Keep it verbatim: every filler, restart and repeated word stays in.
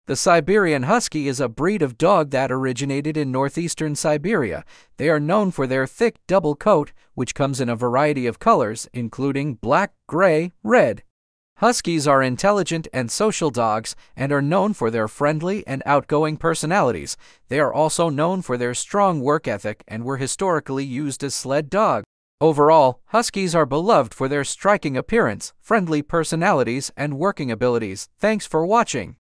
The Siberian Husky is a breed of dog that originated in northeastern Siberia. They are known for their thick double coat, which comes in a variety of colors, including black, gray, red. Huskies are intelligent and social dogs and are known for their friendly and outgoing personalities. They are also known for their strong work ethic and were historically used as sled dogs. Overall, Huskies are beloved for their striking appearance, friendly personalities, and working abilities. Thanks for watching.